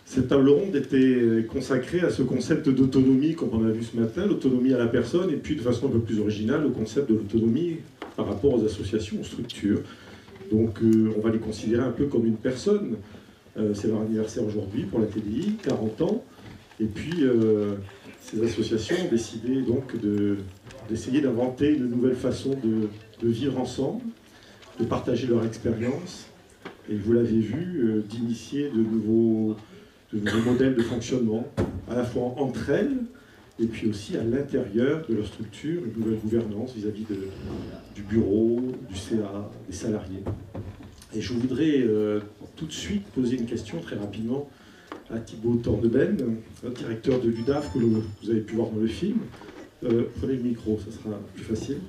Cette table ronde était consacrée à ce concept d'autonomie qu'on a vu ce matin, l'autonomie à la personne, et puis de façon un peu plus originale, au concept de l'autonomie par rapport aux associations, aux structures. Donc on va les considérer un peu comme une personne. C'est leur anniversaire aujourd'hui pour la TDI, 40 ans. Et puis ces associations ont décidé donc d'essayer d'inventer une nouvelle façon de vivre ensemble, de partager leur expérience, et vous l'avez vu, d'initier de nouveaux modèles de fonctionnement, à la fois entre elles, et puis aussi à l'intérieur de leur structure, une nouvelle gouvernance vis-à-vis du bureau, du CA, des salariés. Et je voudrais tout de suite poser une question très rapidement à Thibaut Tordeben, directeur de l'UDAF, que vous avez pu voir dans le film. Prenez le micro, ça sera plus facile.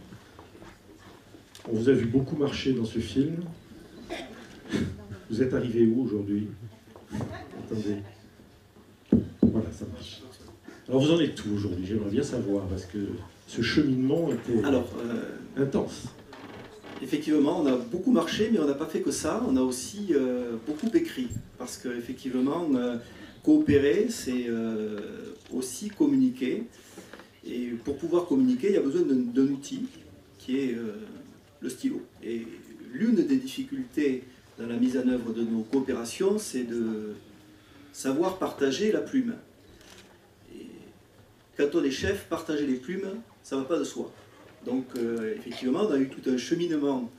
On vous a vu beaucoup marcher dans ce film. Vous êtes arrivé où aujourd'hui? Attendez. Voilà, ça marche. Alors vous en êtes où aujourd'hui? J'aimerais bien savoir, parce que ce cheminement était intense. Effectivement, on a beaucoup marché, mais on n'a pas fait que ça. On a aussi beaucoup écrit. Parce qu'effectivement, coopérer, c'est aussi communiquer. Et pour pouvoir communiquer, il y a besoin d'un outil qui est le stylo. Et l'une des difficultés dans la mise en œuvre de nos coopérations, c'est de savoir partager la plume. Et quand on est chef, partager les plumes, ça ne va pas de soi. Donc effectivement, on a eu tout un cheminement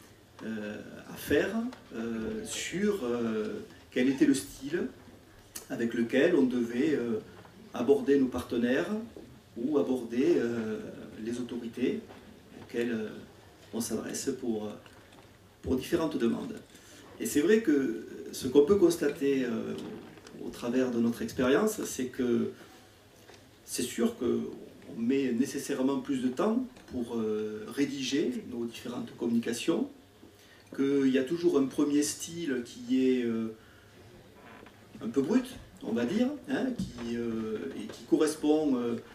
à faire sur quel était le style avec lequel on devait aborder nos partenaires ou aborder les autorités auxquelles on s'adresse pour différentes demandes. Et c'est vrai que ce qu'on peut constater au travers de notre expérience, c'est que c'est sûr qu'on met nécessairement plus de temps pour rédiger nos différentes communications, qu'il y a toujours un premier style qui est un peu brut, on va dire, hein, et qui correspond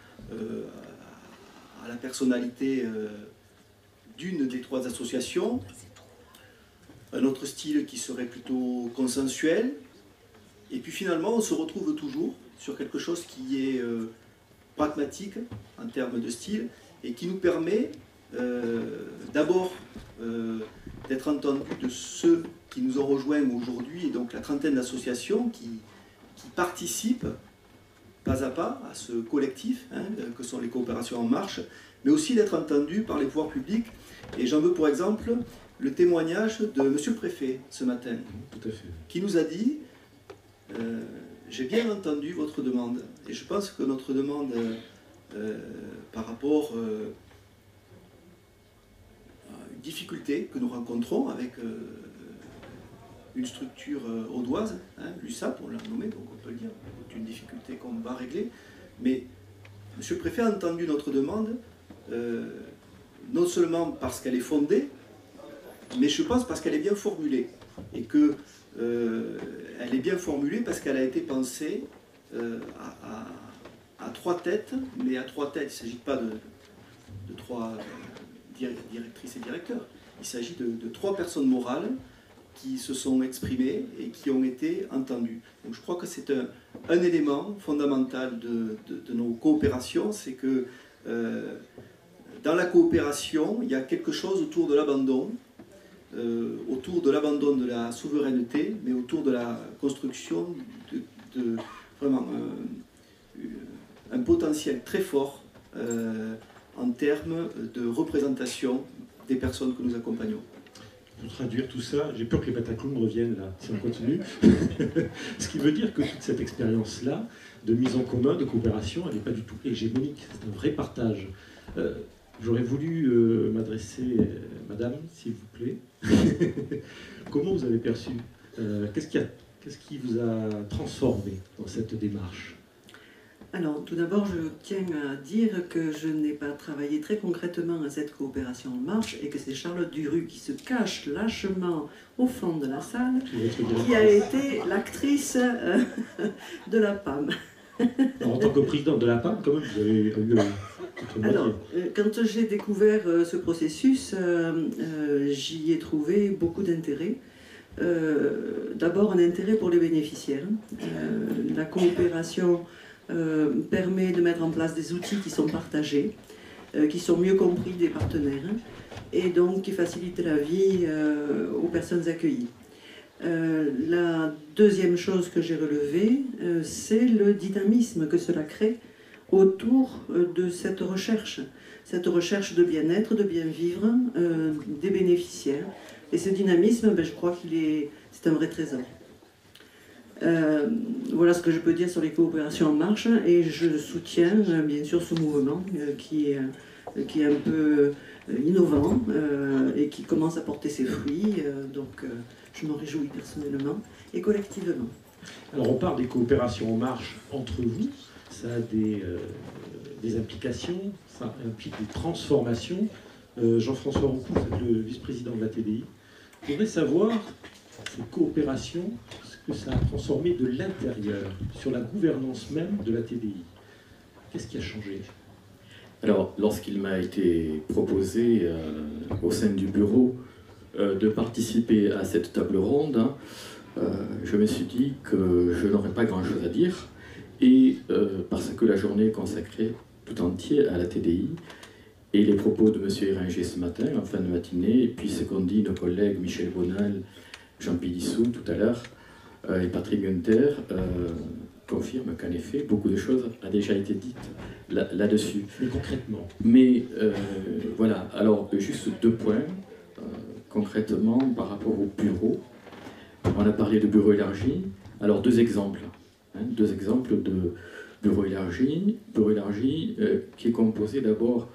à la personnalité d'une des trois associations. Un autre style qui serait plutôt consensuel, et puis finalement on se retrouve toujours sur quelque chose qui est pragmatique en termes de style, et qui nous permet d'abord d'être entendu de ceux qui nous ont rejoints aujourd'hui, et donc la trentaine d'associations qui participent pas à pas à ce collectif, hein, que sont les coopérations en marche, mais aussi d'être entendu par les pouvoirs publics. Et j'en veux pour exemple le témoignage de Monsieur le Préfet ce matin, Tout à fait. qui nous a dit j'ai bien entendu votre demande, et je pense que notre demande par rapport à une difficulté que nous rencontrons avec une structure audoise, hein, l'USAP, on l'a nommé, donc on peut le dire, c'est une difficulté qu'on va régler, mais Monsieur le Préfet a entendu notre demande, non seulement parce qu'elle est fondée, mais je pense parce qu'elle est bien formulée, et que elle est bien formulée parce qu'elle a été pensée à trois têtes, mais à trois têtes, il ne s'agit pas de trois directrices et directeurs, il s'agit de trois personnes morales qui se sont exprimées et qui ont été entendues. Donc je crois que c'est un élément fondamental de nos coopérations, c'est que dans la coopération, il y a quelque chose autour de l'abandon, de la souveraineté, mais autour de la construction de vraiment un potentiel très fort en termes de représentation des personnes que nous accompagnons. Pour traduire tout ça, j'ai peur que les Bataclans reviennent là, si on continue. Ce qui veut dire que toute cette expérience-là, de mise en commun, de coopération, elle n'est pas du tout hégémonique, c'est un vrai partage. J'aurais voulu m'adresser, madame, s'il vous plaît. Comment vous avez perçu qu'est-ce qui vous a transformé dans cette démarche? Alors, tout d'abord, je tiens à dire que je n'ai pas travaillé très concrètement à cette coopération en marche, et que c'est Charlotte Duru qui se cache lâchement au fond de la salle, qui a été l'actrice de la PAM. Alors, en tant que présidente de la PAM, quand même, vous avez eu alors, quand j'ai découvert ce processus, j'y ai trouvé beaucoup d'intérêt, d'abord un intérêt pour les bénéficiaires. La coopération permet de mettre en place des outils qui sont partagés, qui sont mieux compris des partenaires et donc qui facilitent la vie aux personnes accueillies. La deuxième chose que j'ai relevée, c'est le dynamisme que cela crée autour de cette recherche de bien-être, de bien-vivre des bénéficiaires. Et ce dynamisme, je crois c'est un vrai trésor. Voilà ce que je peux dire sur les coopérations en marche, et je soutiens bien sûr ce mouvement qui est un peu innovant et qui commence à porter ses fruits, donc je m'en réjouis personnellement et collectivement. Alors on parle des coopérations en marche entre vous, ça a des implications, ça implique des transformations. Jean-François Roucou, vous êtes le vice-président de la TDI. Je voudrais savoir, ces coopérations, ce que ça a transformé de l'intérieur, sur la gouvernance même de la TDI. Qu'est-ce qui a changé? Alors, lorsqu'il m'a été proposé au sein du bureau de participer à cette table ronde, je me suis dit que je n'aurais pas grand-chose à dire, et parce que la journée est consacrée tout entière à la TDI, et les propos de M. Éringer ce matin, en fin de matinée, et puis ce qu'ont dit nos collègues Michel Bonal, Jean Pidissou tout à l'heure, et Patrick Gunther, confirment qu'en effet, beaucoup de choses ont déjà été dites là-dessus. Mais concrètement? Mais voilà, alors juste 2 points, concrètement, par rapport au bureau. On a parlé de bureau élargi, alors 2 exemples. 2 exemples de bureau élargi. Bureau élargi qui est composé d'abord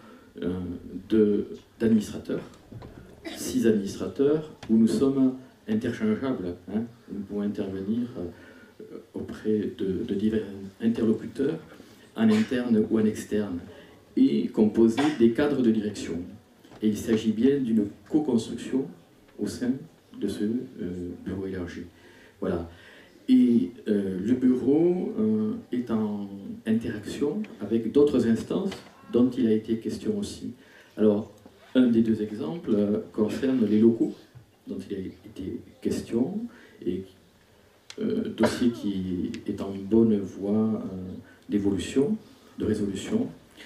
d'administrateurs, 6 administrateurs, où nous sommes interchangeables. Nous pouvons intervenir auprès de divers interlocuteurs, en interne ou en externe, et composé des cadres de direction. Et il s'agit bien d'une co-construction au sein de ce bureau élargi. Voilà. Et le bureau est en interaction avec d'autres instances dont il a été question aussi. Alors, un des 2 exemples concerne les locaux dont il a été question, et dossier qui est en bonne voie d'évolution, de résolution.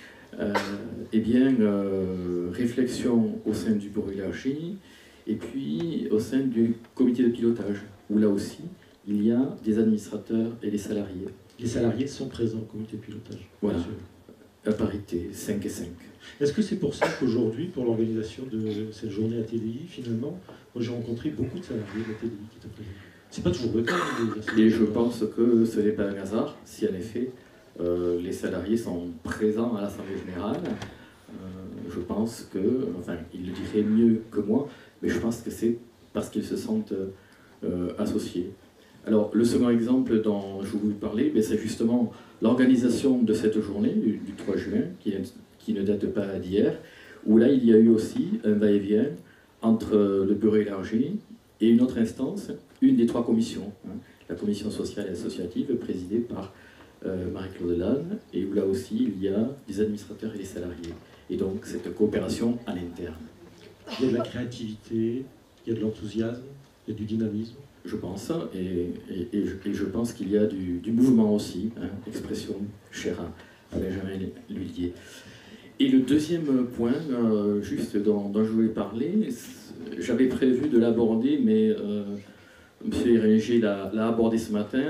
Eh bien, réflexion au sein du bureau élargi, et puis au sein du comité de pilotage, où là aussi, il y a des administrateurs et des salariés. Les salariés sont présents au comité de pilotage. Voilà, à parité, 5 et 5. Est-ce que c'est pour ça qu'aujourd'hui, pour l'organisation de cette journée à TDI, finalement, moi j'ai rencontré beaucoup de salariés de la TDI qui étaient présents? C'est pas toujours le cas. Et je pense que ce n'est pas un hasard si en effet les salariés sont présents à l'Assemblée Générale. Je pense que, enfin, ils le diraient mieux que moi, mais je pense que c'est parce qu'ils se sentent associés. Alors, le second exemple dont je voulais parler, c'est justement l'organisation de cette journée du 3 juin, qui ne date pas d'hier, où là, il y a eu aussi un va-et-vient entre le bureau élargi et une autre instance, une des 3 commissions, la commission sociale et associative, présidée par Marie-Claude Lannes, et où là aussi, il y a des administrateurs et des salariés. Et donc, cette coopération à l'interne. Il y a de la créativité, il y a de l'enthousiasme, il y a du dynamisme. Je pense, et je pense qu'il y a du mouvement aussi, expression chère à Benjamin Lhuillier. Et le deuxième point, juste dont je voulais parler, j'avais prévu de l'aborder, mais M. Éringer l'a abordé ce matin,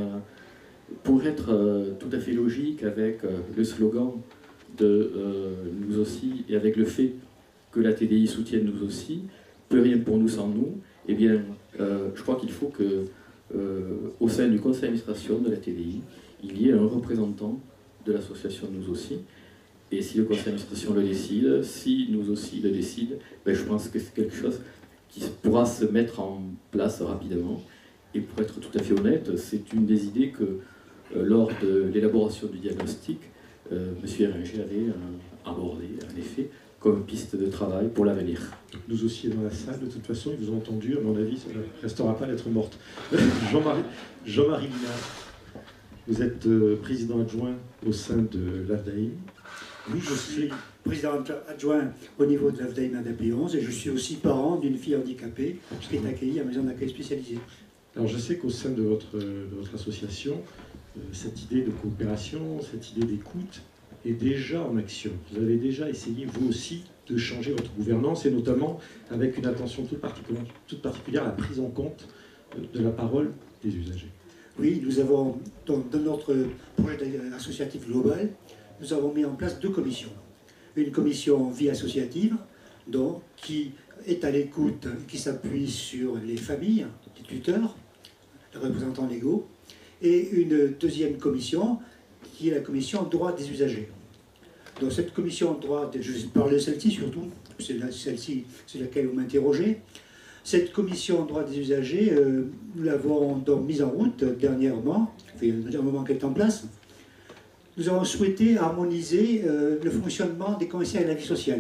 pour être tout à fait logique avec le slogan de Nous aussi, et avec le fait que la TDI soutienne Nous aussi, plus rien pour nous sans nous. Eh bien, je crois qu'il faut que, au sein du conseil d'administration de la TDI, il y ait un représentant de l'association Nous aussi. Et si le conseil d'administration le décide, si Nous aussi le décide, je pense que c'est quelque chose qui pourra se mettre en place rapidement. Et pour être tout à fait honnête, c'est une des idées que, lors de l'élaboration du diagnostic, M. Éringer avait abordé, en effet, comme piste de travail pour l'avenir. Nous aussi dans la salle, de toute façon, ils vous ont entendu, à mon avis, ça ne restera pas lettre morte. Jean-Marie Linard, vous êtes président adjoint au sein de l'AFDAI. Oui, Je suis président adjoint au niveau de l'AFDAIM ADAP 11 et je suis aussi parent d'une fille handicapée qui est accueillie à la maison d'accueil spécialisée. Alors je sais qu'au sein de votre association, cette idée de coopération, cette idée d'écoute est déjà en action. Vous avez déjà essayé, vous aussi, de changer votre gouvernance, et notamment avec une attention toute particulière à la prise en compte de la parole des usagers. Oui, nous avons, dans notre projet associatif global, nous avons mis en place 2 commissions. Une commission vie associative, donc, qui est à l'écoute, qui s'appuie sur les familles, les tuteurs, les représentants légaux, et une deuxième commission, qui est la commission droit des usagers. Donc cette commission droit, je parle de celle-ci surtout, c'est celle-ci, c'est laquelle vous m'interrogez. Cette commission droit des usagers, nous l'avons donc mise en route dernièrement, enfin, il y a un moment qu'elle est en place. Nous avons souhaité harmoniser le fonctionnement des conseillers à la vie sociale.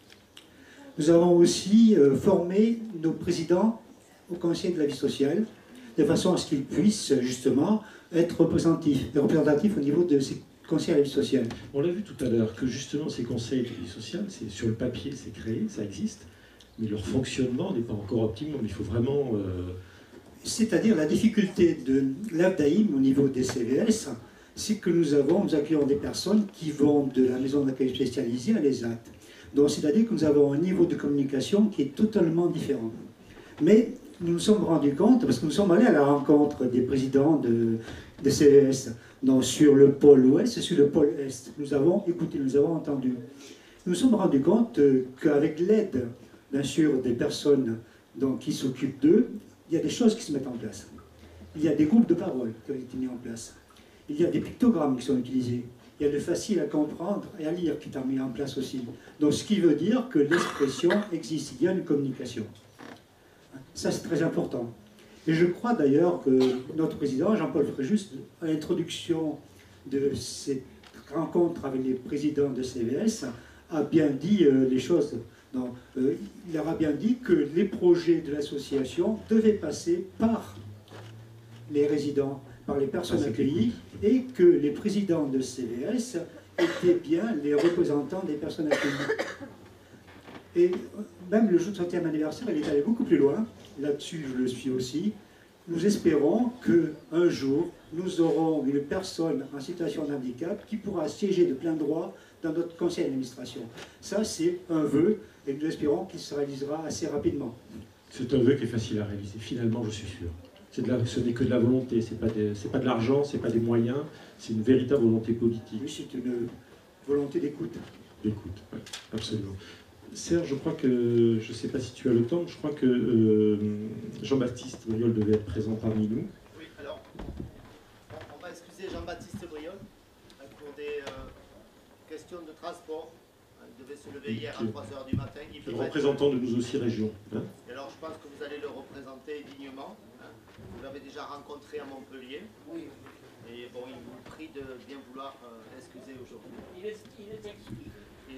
Nous avons aussi formé nos présidents aux conseillers de la vie sociale, de façon à ce qu'ils puissent justement être représentatifs au niveau de ces conseillers à la vie sociale. On l'a vu tout à l'heure que justement ces conseils de vie sociale, sur le papier, c'est créé, ça existe, mais leur fonctionnement n'est pas encore optimum. Il faut vraiment... C'est-à-dire la difficulté de l'AFDAIM au niveau des CVS, c'est que nous accueillons des personnes qui vont de la maison d'accueil spécialisée à l'ESAT. Donc c'est-à-dire que nous avons un niveau de communication qui est totalement différent. Mais nous nous sommes rendus compte, parce que nous sommes allés à la rencontre des présidents de CVS, donc sur le pôle ouest et sur le pôle est. Nous avons écouté, nous avons entendu. Nous nous sommes rendus compte qu'avec l'aide, bien sûr, des personnes donc, qui s'occupent d'eux, il y a des choses qui se mettent en place. Il y a des groupes de parole qui ont été mis en place. Il y a des pictogrammes qui sont utilisés. Il y a le facile à comprendre et à lire qui est mis en place aussi. Donc ce qui veut dire que l'expression existe, il y a une communication. Ça c'est très important. Et je crois d'ailleurs que notre président, Jean-Paul Fréjus, à l'introduction de cette rencontre avec les présidents de CVS, a bien dit les choses. Donc, il aura bien dit que les projets de l'association devaient passer par les résidents, par les personnes accueillies, et que les présidents de CVS étaient bien les représentants des personnes accueillies. Et même le jour de 30e anniversaire, il est allé beaucoup plus loin. Là-dessus, je le suis aussi. Nous espérons qu'un jour, nous aurons une personne en situation de handicap qui pourra siéger de plein droit dans notre conseil d'administration. Ça, c'est un vœu, et nous espérons qu'il se réalisera assez rapidement. C'est un vœu qui est facile à réaliser, finalement, je suis sûr. Ce n'est que de la volonté, ce n'est pas de l'argent, ce n'est pas des moyens, c'est une véritable volonté politique. Oui, c'est une volonté d'écoute. D'écoute, oui, absolument. Serge, je crois que, je ne sais pas si tu as le temps, je crois que Jean-Baptiste Briol devait être présent parmi nous. Oui, alors, on va excuser Jean-Baptiste Briol pour des questions de transport. Il devait se lever hier à 3h du matin. Le représentant de Nous aussi Région. Hein. Et alors, je pense que vous allez le représenter dignement. Hein. Vous l'avez déjà rencontré à Montpellier. Oui. Et bon, il vous prie de bien vouloir l'excuser aujourd'hui. Il est excusé.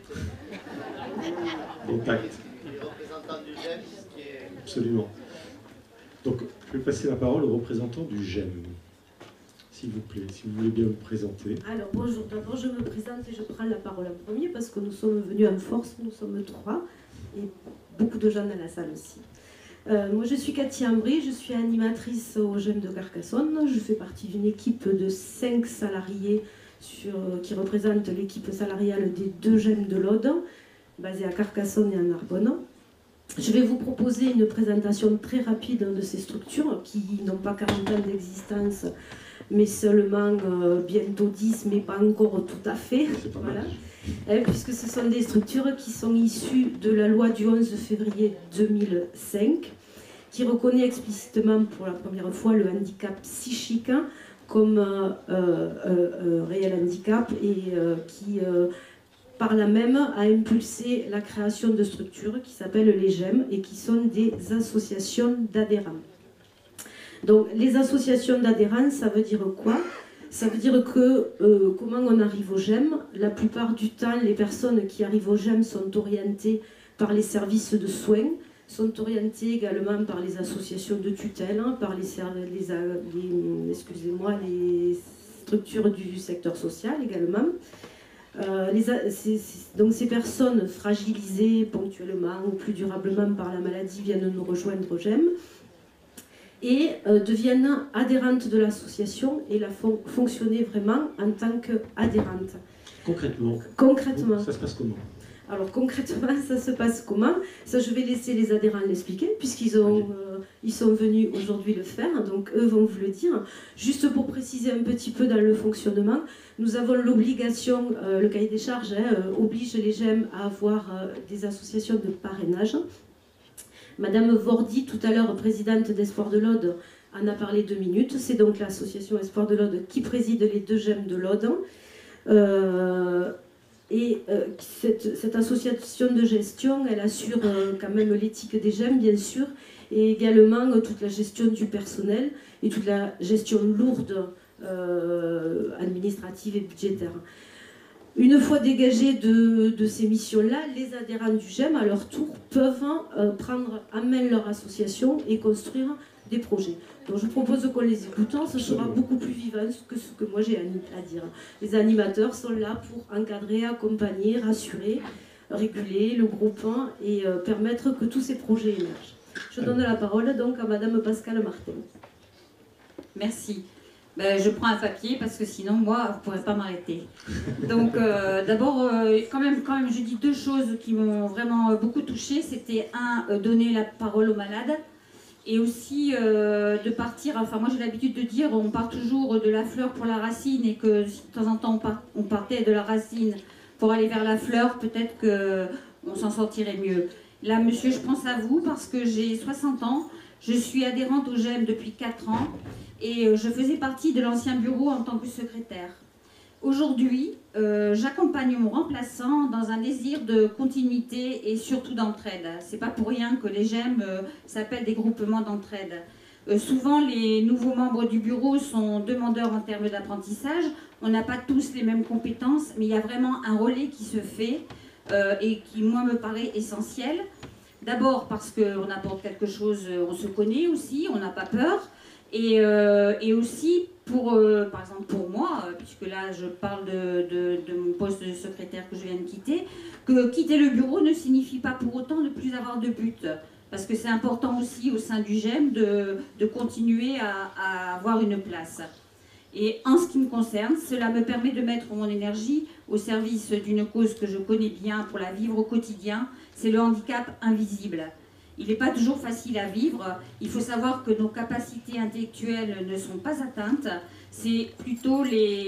Contact. Il est représentant du GEM, qui est... Absolument. Donc, je vais passer la parole au représentant du GEM. S'il vous plaît, si vous voulez bien vous présenter. Alors bonjour, d'abord je me présente et je prends la parole en premier parce que nous sommes venus en force, nous sommes 3 et beaucoup de gens dans la salle aussi. Moi je suis Cathy Ambry, je suis animatrice au GEM de Carcassonne, je fais partie d'une équipe de 5 salariés qui représentent l'équipe salariale des 2 GEM de l'Aude, basée à Carcassonne et à Narbonne. Je vais vous proposer une présentation très rapide de ces structures qui n'ont pas 40 ans d'existence, mais seulement bientôt 10, mais pas encore tout à fait. Voilà. Puisque ce sont des structures qui sont issues de la loi du 11 février 2005, qui reconnaît explicitement pour la première fois le handicap psychique comme réel handicap et qui, par là même, a impulsé la création de structures qui s'appellent les GEM et qui sont des associations d'adhérents. Donc, les associations d'adhérents, ça veut dire quoi? Ça veut dire que, comment on arrive au GEM? La plupart du temps, les personnes qui arrivent au GEM sont orientées par les services de soins, sont orientées également par les associations de tutelle, par les structures du secteur social également. Donc ces personnes fragilisées ponctuellement ou plus durablement par la maladie viennent nous rejoindre au GEM et deviennent adhérentes de l'association et la font fonctionner vraiment en tant qu'adhérentes. Concrètement, ça se passe comment? Alors concrètement, ça se passe comment? Ça, je vais laisser les adhérents l'expliquer, puisqu'ils ils sont venus aujourd'hui le faire, donc eux vont vous le dire. Juste pour préciser un petit peu dans le fonctionnement, nous avons l'obligation, le cahier des charges oblige les GEM à avoir des associations de parrainage. Madame Vordi, tout à l'heure présidente d'Espoir de l'Aude, en a parlé 2 minutes. C'est donc l'association Espoir de l'Aude qui préside les 2 GEM de l'Aude. Cette association de gestion, elle assure quand même l'éthique des GEM, bien sûr, et également toute la gestion du personnel et toute la gestion lourde administrative et budgétaire. Une fois dégagés de ces missions-là, les adhérents du GEM, à leur tour, peuvent prendre en main leur association et construire des projets. Donc je propose qu'on les écoute, ce sera beaucoup plus vivant que ce que moi j'ai à dire. Les animateurs sont là pour encadrer, accompagner, rassurer, réguler le groupe et permettre que tous ces projets émergent. Je donne la parole donc à Madame Pascale Martin. Merci. Ben, je prends un papier parce que sinon, moi, vous ne pourrez pas m'arrêter. Donc, d'abord, quand même, je dis 2 choses qui m'ont vraiment beaucoup touchée. C'était donner la parole aux malades et aussi de partir. Enfin, moi, j'ai l'habitude de dire, on part toujours de la fleur pour la racine et que si de temps en temps, on partait de la racine pour aller vers la fleur, peut-être qu'on s'en sortirait mieux. Là, monsieur, je pense à vous parce que j'ai 60 ans. Je suis adhérente au GEM depuis 4 ans. Et je faisais partie de l'ancien bureau en tant que secrétaire. Aujourd'hui, j'accompagne mon remplaçant dans un désir de continuité et surtout d'entraide. C'est pas pour rien que les GEM s'appellent des groupements d'entraide. Souvent, les nouveaux membres du bureau sont demandeurs en termes d'apprentissage. On n'a pas tous les mêmes compétences, mais il y a vraiment un relais qui se fait et qui, moi, me paraît essentiel. D'abord parce qu'on apporte quelque chose, on se connaît aussi, on n'a pas peur. Et aussi, par exemple pour moi, puisque là je parle de mon poste de secrétaire que je viens de quitter, que quitter le bureau ne signifie pas pour autant ne plus avoir de but. Parce que c'est important aussi au sein du GEM de continuer à avoir une place. Et en ce qui me concerne, cela me permet de mettre mon énergie au service d'une cause que je connais bien pour la vivre au quotidien, c'est le handicap invisible. Il n'est pas toujours facile à vivre. Il faut savoir que nos capacités intellectuelles ne sont pas atteintes. C'est plutôt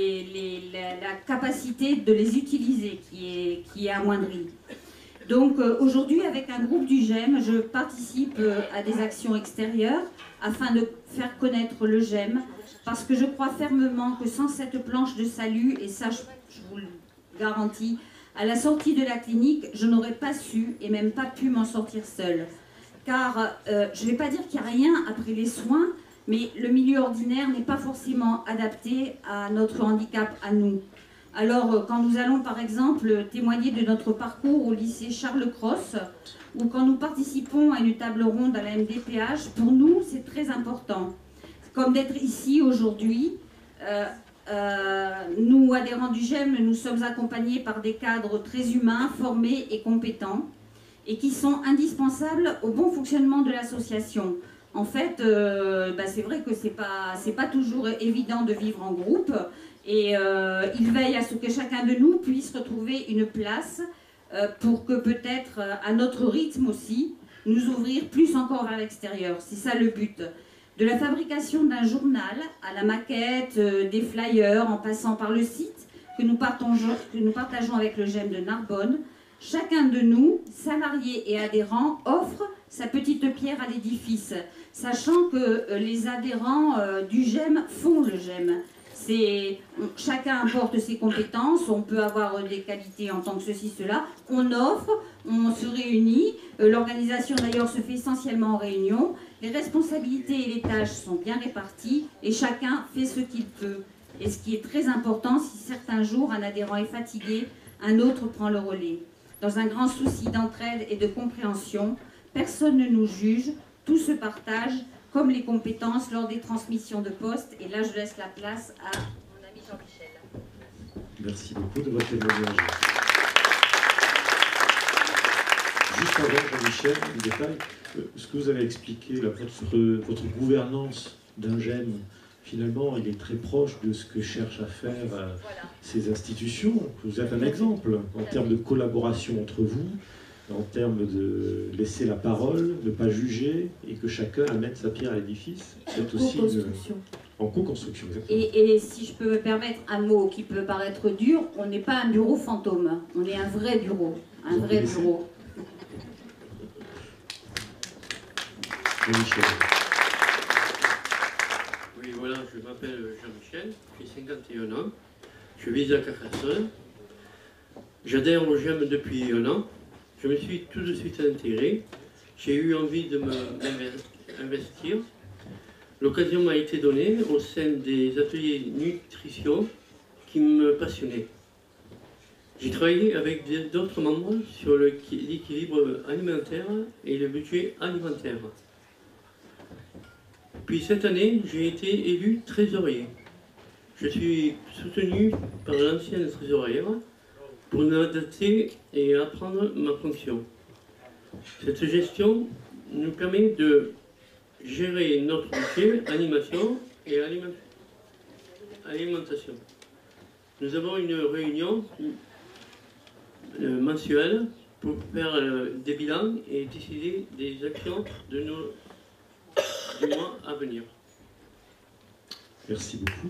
la capacité de les utiliser qui est amoindrie. Donc aujourd'hui, avec un groupe du GEM, je participe à des actions extérieures afin de faire connaître le GEM, parce que je crois fermement que sans cette planche de salut, et ça je vous le garantis, à la sortie de la clinique, je n'aurais pas su et même pas pu m'en sortir seule. Car je ne vais pas dire qu'il n'y a rien après les soins, mais le milieu ordinaire n'est pas forcément adapté à notre handicap, à nous. Alors, quand nous allons par exemple témoigner de notre parcours au lycée Charles Cros, ou quand nous participons à une table ronde à la MDPH, pour nous c'est très important. Comme d'être ici aujourd'hui, nous adhérents du GEM, nous sommes accompagnés par des cadres très humains, formés et compétents, et qui sont indispensables au bon fonctionnement de l'association. En fait, c'est vrai que c'est pas toujours évident de vivre en groupe, et ils veillent à ce que chacun de nous puisse retrouver une place pour que peut-être, à notre rythme aussi, nous ouvrir plus encore vers l'extérieur. C'est ça le but. De la fabrication d'un journal à la maquette, des flyers, en passant par le site que nous partageons avec le GEM de Narbonne, chacun de nous, salariés et adhérents, offre sa petite pierre à l'édifice, sachant que les adhérents du GEM font le GEM. Chacun apporte ses compétences, on peut avoir des qualités en tant que ceci, cela, on offre, on se réunit, l'organisation d'ailleurs se fait essentiellement en réunion, les responsabilités et les tâches sont bien réparties et chacun fait ce qu'il peut. Et ce qui est très important, si certains jours un adhérent est fatigué, un autre prend le relais. Dans un grand souci d'entraide et de compréhension, personne ne nous juge, tout se partage, comme les compétences lors des transmissions de poste. Et là, je laisse la place à mon ami Jean-Michel. Merci beaucoup de votre témoignage. Juste avant, Jean-Michel, un détail, ce que vous avez expliqué, là, votre gouvernance d'un GEM, finalement, il est très proche de ce que cherchent à faire ces institutions. Vous êtes un exemple en termes de collaboration entre vous, en termes de laisser la parole, de ne pas juger, et que chacun amène sa pierre à l'édifice. C'est aussi en co-construction. Et si je peux me permettre un mot qui peut paraître dur, on n'est pas un bureau fantôme, on est un vrai bureau. Un vrai bureau. Jean-Michel. Oui, voilà, je m'appelle Jean-Michel, j'ai 51 ans, je vis à Carcassonne. J'adhère au GEM depuis un an. Je me suis tout de suite intégré. J'ai eu envie de m'investir. L'occasion m'a été donnée au sein des ateliers nutrition qui me passionnaient. J'ai travaillé avec d'autres membres sur l'équilibre alimentaire et le budget alimentaire. Puis cette année, j'ai été élu trésorier. Je suis soutenu par l'ancienne trésorière pour m'adapter et apprendre ma fonction. Cette gestion nous permet de gérer notre budget, animation et alimentation. Nous avons une réunion mensuelle pour faire des bilans et décider des actions du mois à venir. Merci beaucoup.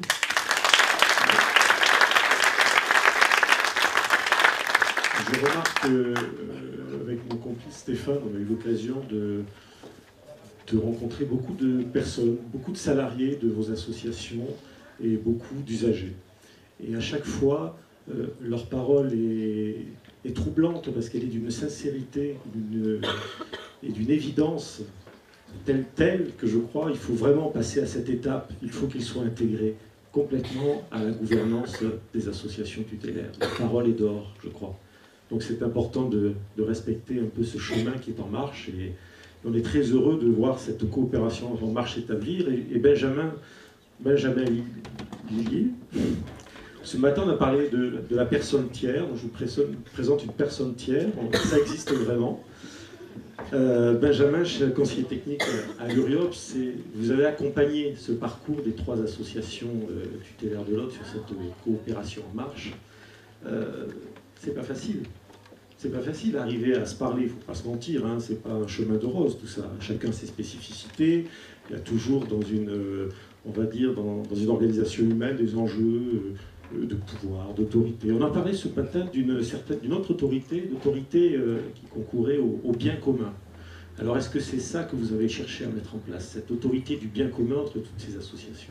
Je remarque qu'avec mon complice Stéphane, on a eu l'occasion de rencontrer beaucoup de personnes, beaucoup de salariés de vos associations et beaucoup d'usagers. Et à chaque fois, leur parole est troublante parce qu'elle est d'une sincérité et d'une évidence telle que je crois il faut vraiment passer à cette étape. Il faut qu'ils soient intégrés complètement à la gouvernance des associations tutélaires. La parole est d'or, je crois. Donc c'est important de respecter un peu ce chemin qui est en marche et on est très heureux de voir cette coopération en marche établir. Et Benjamin Lillier, ce matin on a parlé de la personne tiers. Je vous présente une personne tiers, ça existe vraiment. Benjamin, je suis conseiller technique à l'URIOPS, vous avez accompagné ce parcours des 3 associations tutélaires de l'autre sur cette coopération en marche. C'est pas facile. C'est pas facile d'arriver à se parler, il ne faut pas se mentir, hein, c'est pas un chemin de rose tout ça. Chacun ses spécificités, il y a toujours dans une, on va dire, dans une organisation humaine des enjeux de pouvoir, d'autorité. On en parlait ce matin d'une autre autorité, qui concourait au bien commun. Alors est-ce que c'est ça que vous avez cherché à mettre en place, cette autorité du bien commun entre toutes ces associations?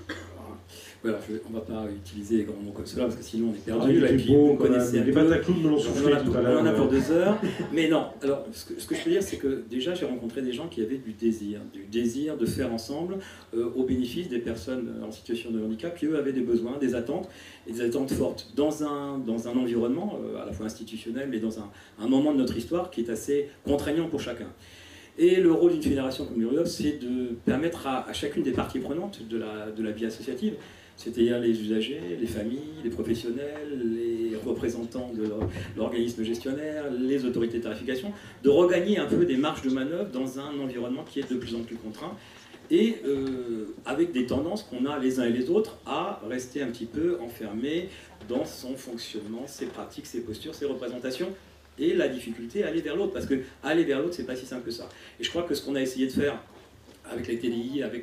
Voilà, on ne va pas utiliser les grands mots comme cela parce que sinon on est perdu. Ah, et puis beau, vous connaissez les Bataclous me l'ont soufflé tout à l'heure. On en a pour 2 heures. Mais non, alors ce que je peux dire, c'est que déjà j'ai rencontré des gens qui avaient du désir de faire ensemble au bénéfice des personnes en situation de handicap qui, eux, avaient des besoins, des attentes, et des attentes fortes dans un environnement à la fois institutionnel, mais dans un moment de notre histoire qui est assez contraignant pour chacun. Et le rôle d'une fédération comme l'URIOPS, c'est de permettre à chacune des parties prenantes de la vie associative, c'est-à-dire les usagers, les familles, les professionnels, les représentants de l'organisme gestionnaire, les autorités de tarification, de regagner un peu des marges de manœuvre dans un environnement qui est de plus en plus contraint et avec des tendances qu'on a les uns et les autres à rester un petit peu enfermés dans son fonctionnement, ses pratiques, ses postures, ses représentations, et la difficulté à aller vers l'autre, parce que aller vers l'autre, c'est pas si simple que ça. Et je crois que ce qu'on a essayé de faire avec les TDI, avec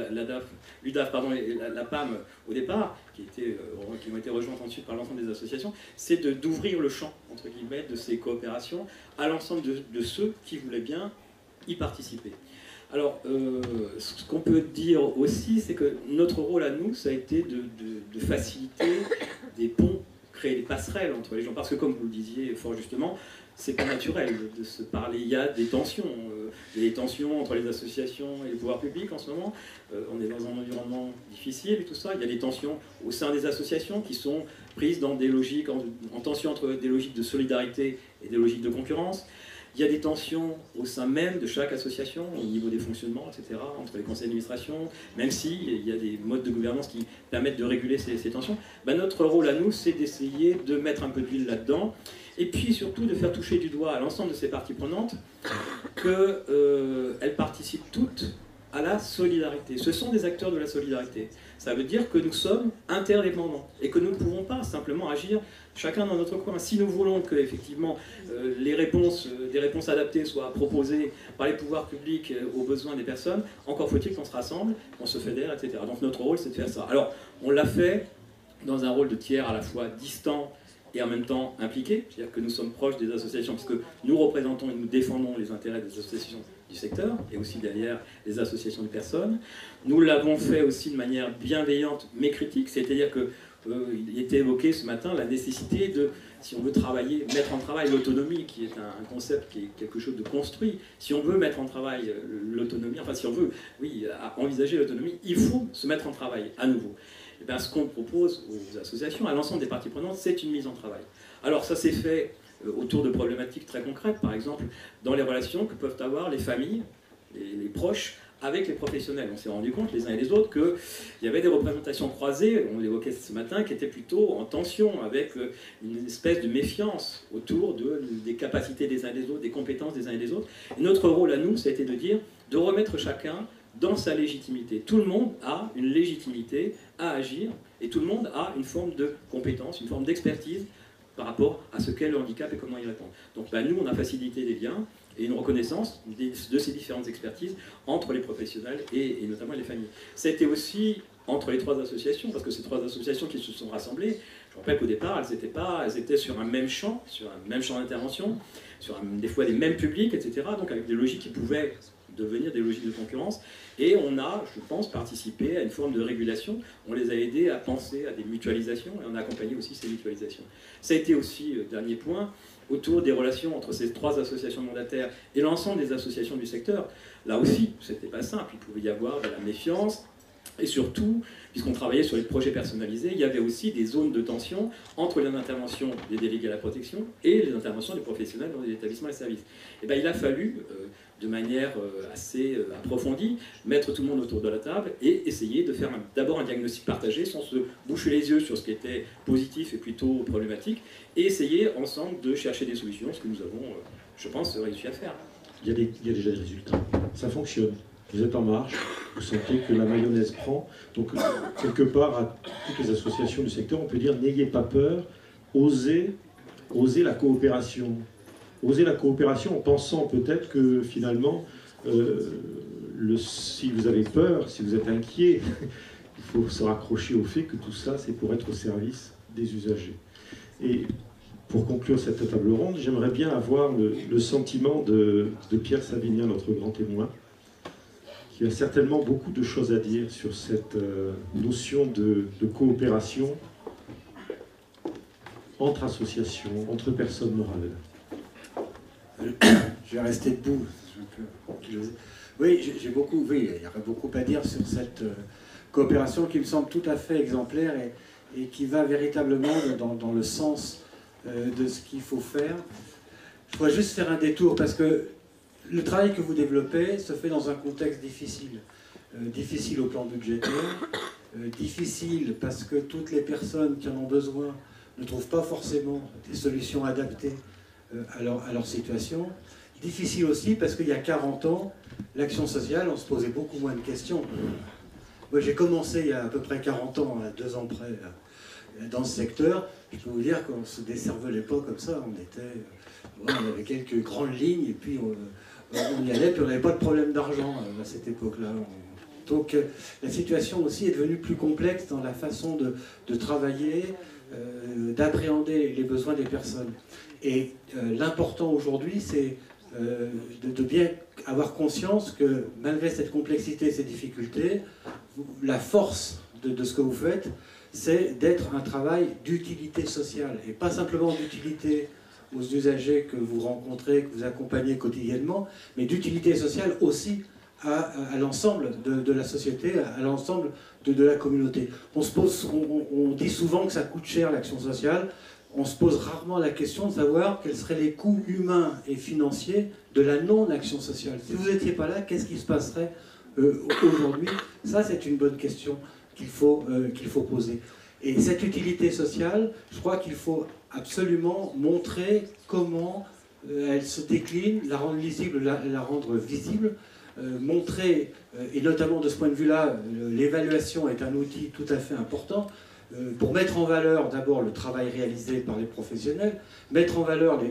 l'UDAF et la PAM au départ, qui ont été rejointes ensuite par l'ensemble des associations, c'est d'ouvrir le champ, entre guillemets, de ces coopérations à l'ensemble de ceux qui voulaient bien y participer. Alors, ce qu'on peut dire aussi, c'est que notre rôle à nous, ça a été de faciliter des ponts, créer des passerelles entre les gens, parce que comme vous le disiez fort justement, c'est pas naturel de se parler. Il y a des tensions entre les associations et le pouvoir public en ce moment. On est dans un environnement difficile et tout ça. Il y a des tensions au sein des associations qui sont prises dans des logiques, en tension entre des logiques de solidarité et des logiques de concurrence. Il y a des tensions au sein même de chaque association, au niveau des fonctionnements, etc., entre les conseils d'administration, même s'il y a des modes de gouvernance qui permettent de réguler ces tensions. Ben, notre rôle à nous, c'est d'essayer de mettre un peu d'huile là-dedans, et puis surtout de faire toucher du doigt à l'ensemble de ces parties prenantes qu'elles participent toutes à la solidarité. Ce sont des acteurs de la solidarité. Ça veut dire que nous sommes interdépendants et que nous ne pouvons pas simplement agir chacun dans notre coin. Si nous voulons que effectivement des réponses adaptées soient proposées par les pouvoirs publics aux besoins des personnes, encore faut-il qu'on se rassemble, qu'on se fédère, etc. Donc notre rôle, c'est de faire ça. Alors, on l'a fait dans un rôle de tiers à la fois distant et en même temps impliqué, c'est-à-dire que nous sommes proches des associations, puisque nous représentons et nous défendons les intérêts des associations du secteur, et aussi derrière les associations de personnes. Nous l'avons fait aussi de manière bienveillante, mais critique, c'est-à-dire qu'il était évoqué ce matin la nécessité de, si on veut travailler, mettre en travail l'autonomie, qui est un concept qui est quelque chose de construit. Si on veut mettre en travail l'autonomie, enfin si on veut, oui, envisager l'autonomie, il faut se mettre en travail à nouveau. Et bien, ce qu'on propose aux associations, à l'ensemble des parties prenantes, c'est une mise en travail. Alors ça s'est fait autour de problématiques très concrètes, par exemple dans les relations que peuvent avoir les familles, les proches, avec les professionnels. On s'est rendu compte les uns et les autres qu'il y avait des représentations croisées, on l'évoquait ce matin, qui étaient plutôt en tension, avec une espèce de méfiance autour des capacités des uns et des autres, des compétences des uns et des autres. Et notre rôle à nous, ça a été de dire, de remettre chacun dans sa légitimité. Tout le monde a une légitimité à agir et tout le monde a une forme de compétence, une forme d'expertise par rapport à ce qu'est le handicap et comment y répondre. Donc nous, on a facilité les liens et une reconnaissance de ces différentes expertises entre les professionnels et notamment les familles. C'était aussi entre les trois associations, parce que ces trois associations qui se sont rassemblées, je rappelle qu'au départ, elles étaient sur un même champ d'intervention, sur des fois les mêmes publics, etc., donc avec des logiques qui pouvaient devenir des logiques de concurrence, et on a, je pense, participé à une forme de régulation. On les a aidés à penser à des mutualisations, et on a accompagné aussi ces mutualisations. Ça a été aussi, dernier point, autour des relations entre ces trois associations mandataires et l'ensemble des associations du secteur. Là aussi, c'était pas simple, il pouvait y avoir de la méfiance, et surtout, puisqu'on travaillait sur les projets personnalisés, il y avait aussi des zones de tension entre les interventions des délégués à la protection et les interventions des professionnels dans les établissements et services. Et bien, il a fallu, de manière assez approfondie, mettre tout le monde autour de la table et essayer de faire d'abord un diagnostic partagé sans se boucher les yeux sur ce qui était positif et plutôt problématique, et essayer ensemble de chercher des solutions, ce que nous avons, je pense, réussi à faire. Il y a déjà des résultats. Ça fonctionne. Vous êtes en marche, vous sentez que la mayonnaise prend. Donc, quelque part, à toutes les associations du secteur, on peut dire n'ayez pas peur, osez la coopération. Osez la coopération en pensant peut-être que finalement, si vous avez peur, si vous êtes inquiet, il faut se raccrocher au fait que tout ça, c'est pour être au service des usagers. Et pour conclure cette table ronde, j'aimerais bien avoir le sentiment de Pierre Savinien, notre grand témoin, qui a certainement beaucoup de choses à dire sur cette notion de coopération entre associations, entre personnes morales. Je vais rester debout. Oui, il y aurait beaucoup à dire sur cette coopération qui me semble tout à fait exemplaire et qui va véritablement dans le sens de ce qu'il faut faire. Je voudrais juste faire un détour parce que le travail que vous développez se fait dans un contexte difficile. Difficile au plan budgétaire, difficile parce que toutes les personnes qui en ont besoin ne trouvent pas forcément des solutions adaptées à leur situation. Difficile aussi parce qu'il y a 40 ans, l'action sociale, on se posait beaucoup moins de questions. Moi, j'ai commencé il y a à peu près 40 ans, à 2 ans près, dans ce secteur. Je peux vous dire qu'on ne se décervelait pas comme ça. On avait quelques grandes lignes et puis on y allait, puis on n'avait pas de problème d'argent à cette époque-là. Donc la situation aussi est devenue plus complexe dans la façon de travailler, d'appréhender les besoins des personnes. Et l'important aujourd'hui, c'est de bien avoir conscience que malgré cette complexité, ces difficultés, la force de ce que vous faites, c'est d'être un travail d'utilité sociale, et pas simplement d'utilité aux usagers que vous rencontrez, que vous accompagnez quotidiennement, mais d'utilité sociale aussi à l'ensemble de la société, à l'ensemble de la communauté. On dit souvent que ça coûte cher l'action sociale. on se pose rarement la question de savoir quels seraient les coûts humains et financiers de la non-action sociale. Si vous n'étiez pas là, qu'est-ce qui se passerait aujourd'hui? Ça, c'est une bonne question qu'il faut poser. Et cette utilité sociale, je crois qu'il faut absolument montrer comment elle se décline, la rendre lisible, la rendre visible, montrer, et notamment de ce point de vue-là, l'évaluation est un outil tout à fait important, pour mettre en valeur d'abord le travail réalisé par les professionnels, mettre en valeur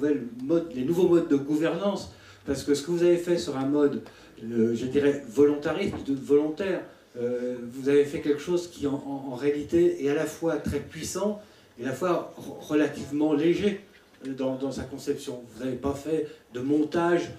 les nouveaux modes de gouvernance, parce que ce que vous avez fait sur un mode, je dirais, volontariste, volontaire, vous avez fait quelque chose qui en réalité est à la fois très puissant et à la fois relativement léger dans sa conception. Vous n'avez pas fait de montage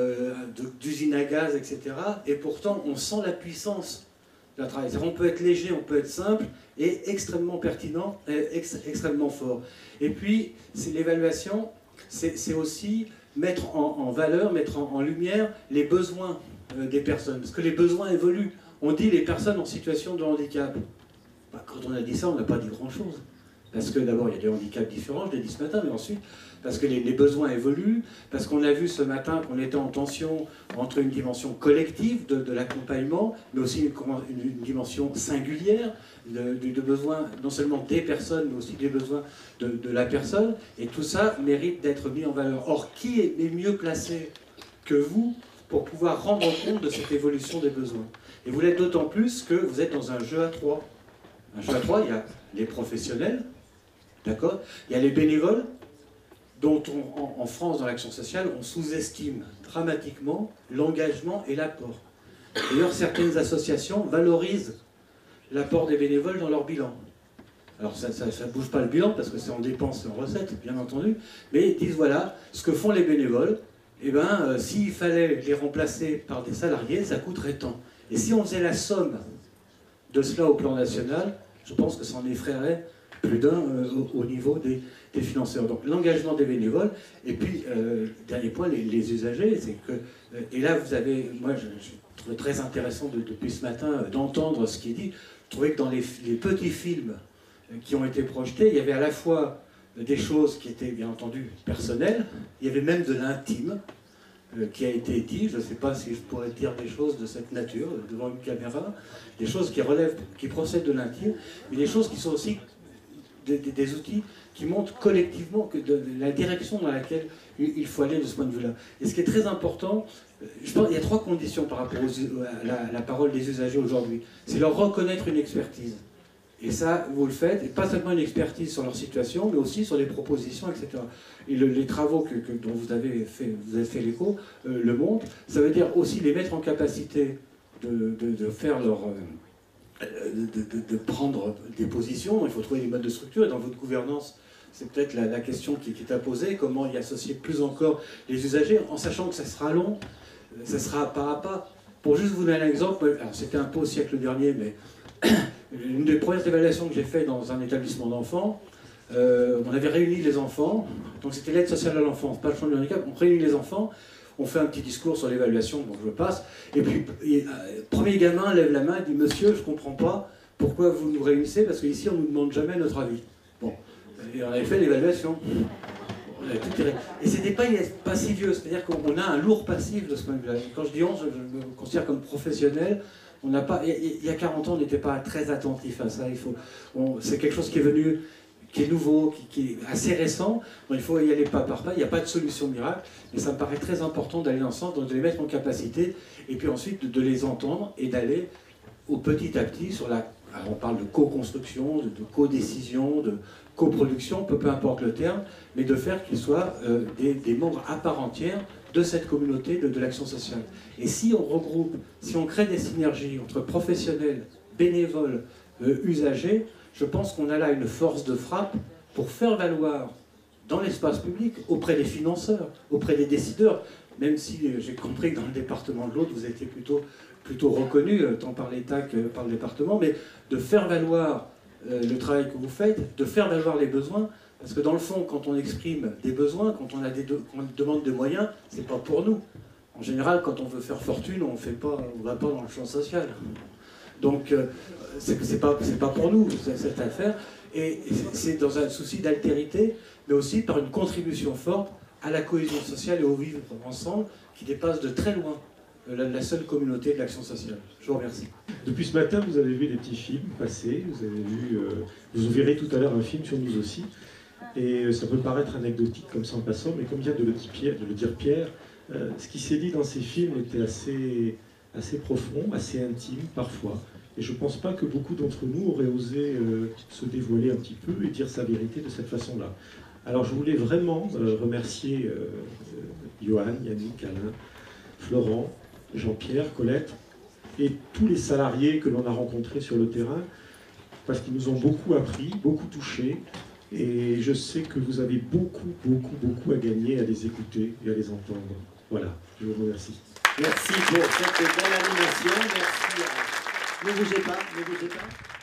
d'usine à gaz, etc. Et pourtant, on sent la puissance d'un travail. On peut être léger, on peut être simple, et extrêmement pertinent, et extrêmement fort. Et puis, l'évaluation, c'est aussi mettre en valeur, mettre en lumière les besoins des personnes. Parce que les besoins évoluent. On dit les personnes en situation de handicap. Quand on a dit ça, on n'a pas dit grand-chose. Parce que d'abord, il y a des handicaps différents, je l'ai dit ce matin, mais ensuite, parce que les besoins évoluent, parce qu'on a vu ce matin qu'on était en tension entre une dimension collective de l'accompagnement, mais aussi une dimension singulière de besoins, non seulement des personnes, mais aussi des besoins de la personne, et tout ça mérite d'être mis en valeur. Or, qui est mieux placé que vous pour pouvoir rendre compte de cette évolution des besoins? Et vous l'êtes d'autant plus que vous êtes dans un jeu à trois. Un jeu à trois, il y a les professionnels, d'accord? Il y a les bénévoles, dont en France, dans l'action sociale, on sous-estime dramatiquement l'engagement et l'apport. D'ailleurs, certaines associations valorisent l'apport des bénévoles dans leur bilan. Alors ça ne bouge pas le bilan, parce que c'est en dépenses et en recettes, bien entendu, mais ils disent, voilà, ce que font les bénévoles, eh ben, s'il fallait les remplacer par des salariés, ça coûterait tant. Et si on faisait la somme de cela au plan national, je pense que ça en effraierait plus d'un au niveau des financeurs. Donc l'engagement des bénévoles, et puis, dernier point, les usagers, c'est que, et là vous avez, moi je trouvais très intéressant depuis ce matin d'entendre ce qui est dit, je trouvais que dans les petits films qui ont été projetés, il y avait à la fois des choses qui étaient bien entendu personnelles, il y avait même de l'intime qui a été dit, je ne sais pas si je pourrais dire des choses de cette nature devant une caméra, des choses qui relèvent, qui procèdent de l'intime, mais des choses qui sont aussi des outils qui montrent collectivement que la direction dans laquelle il faut aller de ce point de vue-là. Et ce qui est très important, je pense qu'il y a trois conditions par rapport à la parole des usagers aujourd'hui. C'est leur reconnaître une expertise. Et ça, vous le faites, et pas seulement une expertise sur leur situation, mais aussi sur les propositions, etc. Et les travaux dont vous avez fait l'écho le montrent. Ça veut dire aussi les mettre en capacité de faire leur... de prendre des positions. Il faut trouver des modes de structure. Et dans votre gouvernance, c'est peut-être la question qui est à poser. Comment y associer plus encore les usagers, en sachant que ça sera long, ça sera pas à pas. Pour juste vous donner un exemple, alors c'était un peu au siècle dernier, mais une des premières évaluations que j'ai faites dans un établissement d'enfants, on avait réuni les enfants, donc c'était l'aide sociale à l'enfance, pas le champ du handicap, on réunit les enfants, on fait un petit discours sur l'évaluation, donc je passe, et puis premier gamin lève la main et dit « Monsieur, je ne comprends pas pourquoi vous nous réunissez, parce qu'ici on ne nous demande jamais notre avis. » Bon, et on avait fait l'évaluation. Et c'était pas si vieux, c'est-à-dire qu'on a un lourd passif de ce point de vue-là. Quand je dis on, je me considère comme professionnel. On n'a pas, il y a 40 ans, on n'était pas très attentif à ça. C'est quelque chose qui est venu, qui est nouveau, qui est assez récent. Donc il faut y aller pas par pas. Il n'y a pas de solution miracle. Mais ça me paraît très important d'aller dans ce sens, de les mettre en capacité, et puis ensuite de les entendre et d'aller au petit à petit sur la... Alors on parle de co-construction, de co-décision, de coproduction, peu importe le terme, mais de faire qu'ils soient des membres à part entière de cette communauté de l'action sociale. Et si on regroupe, si on crée des synergies entre professionnels, bénévoles, usagers, je pense qu'on a là une force de frappe pour faire valoir dans l'espace public, auprès des financeurs, auprès des décideurs, même si j'ai compris que dans le département de l'Aude, vous étiez plutôt reconnu, tant par l'État que par le département, mais de faire valoir le travail que vous faites, de faire valoir les besoins, parce que dans le fond, quand on exprime des besoins, quand on demande des moyens, c'est pas pour nous. En général, quand on veut faire fortune, on va pas dans le champ social. Donc, c'est pas pour nous, cette affaire. Et c'est dans un souci d'altérité, mais aussi par une contribution forte à la cohésion sociale et au vivre ensemble, qui dépasse de très loin la seule communauté de l'action sociale. Je vous remercie. Depuis ce matin, vous avez vu des petits films passer, vous verrez tout à l'heure un film sur nous aussi, et ça peut paraître anecdotique comme ça en passant, mais comme vient de le dire Pierre, ce qui s'est dit dans ces films était assez profond, assez intime parfois, et je ne pense pas que beaucoup d'entre nous auraient osé se dévoiler un petit peu et dire sa vérité de cette façon-là. Alors je voulais vraiment remercier Johan, Yannick, Alain, Florent, Jean-Pierre, Colette et tous les salariés que l'on a rencontrés sur le terrain, parce qu'ils nous ont beaucoup appris, beaucoup touchés, et je sais que vous avez beaucoup à gagner à les écouter et à les entendre. Voilà, je vous remercie. Merci pour cette belle animation, merci. Ne bougez pas, ne bougez pas.